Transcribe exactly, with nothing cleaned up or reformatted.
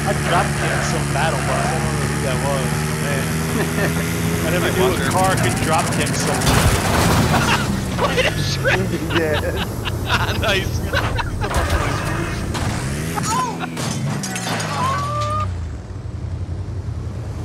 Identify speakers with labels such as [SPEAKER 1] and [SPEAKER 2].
[SPEAKER 1] I drop kicked some battle bus. I don't know who that was, man. I never
[SPEAKER 2] I
[SPEAKER 1] knew
[SPEAKER 2] wonder.
[SPEAKER 1] a car could drop kick someone.
[SPEAKER 2] What a shred!
[SPEAKER 3] Yes.
[SPEAKER 2] Nice.